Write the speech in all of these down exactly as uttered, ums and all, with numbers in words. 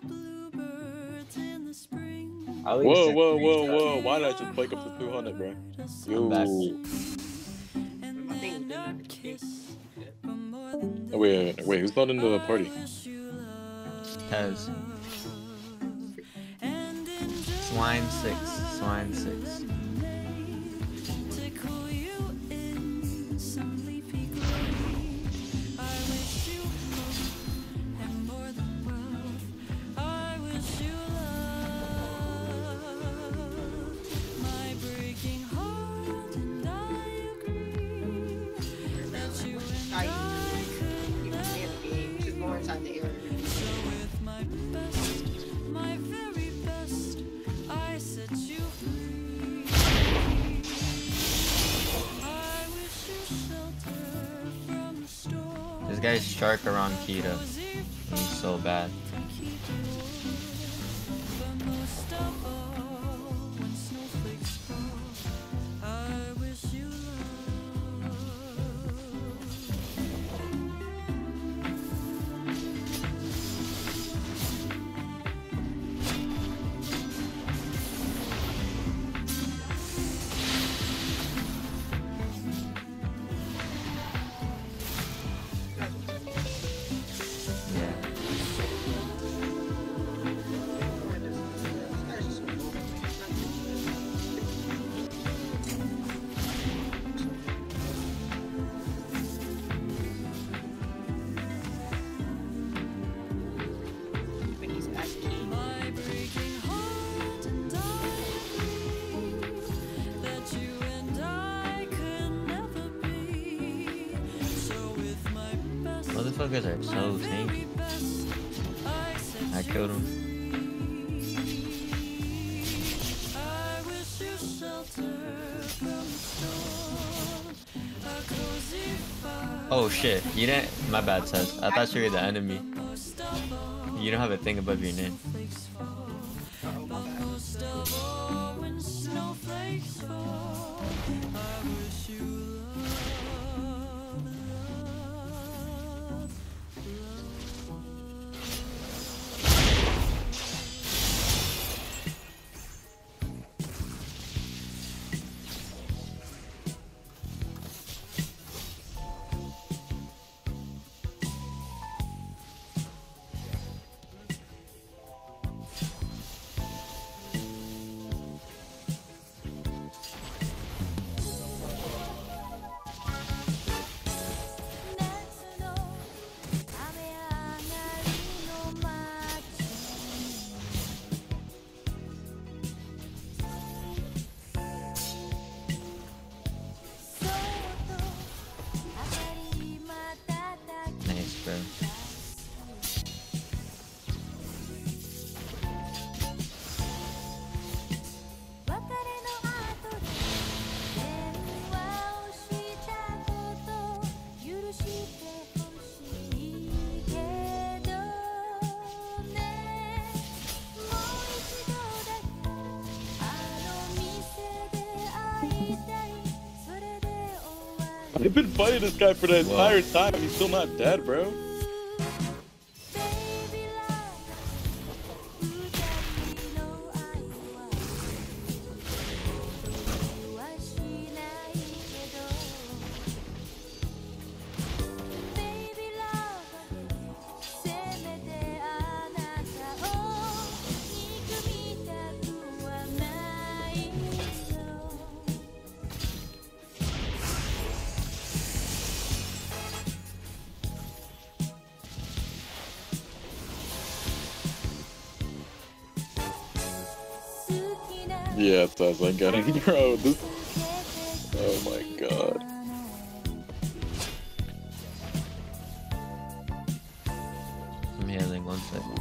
At least Whoa, in whoa, three whoa, steps. whoa! Why did I just wake up to two hundred, bro? I'm back. Yo. My thing did not kick. Oh, wait, wait, wait, who's not in the party? Tez. Swine six. Swine six. I you can see the game. Just go inside the area. This guy's shark around Kita. He's so bad. Motherfuckers are so tanky. I killed him. Oh shit, you didn't. My bad, Seth. I thought you were the enemy. You don't have a thing above your name. Nice, bro. I've been fighting this guy for the entire time. He's still not dead, bro. Yeah, it sounds like getting bro. This. Oh my god. I'm healing one second.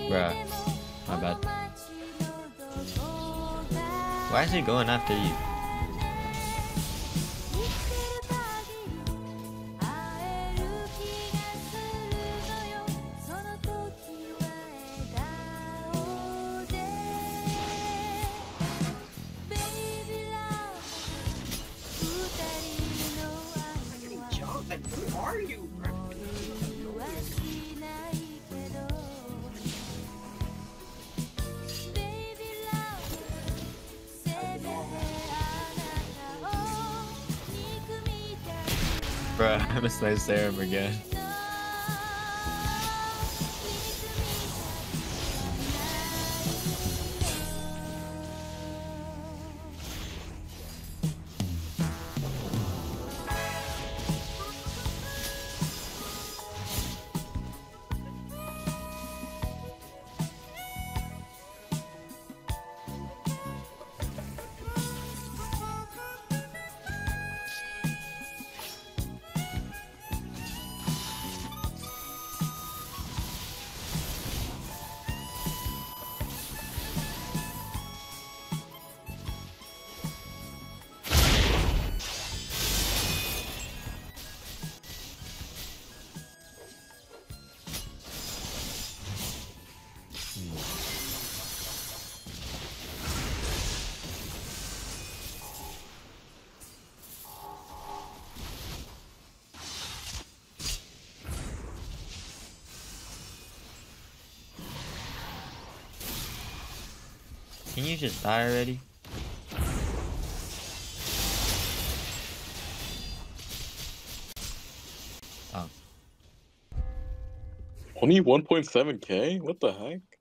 Bruh. My bad. Why is he going after you? Like, who are you? Bruh, I missed my serum again. Can you just die already? Oh. Only one point seven K? What the heck?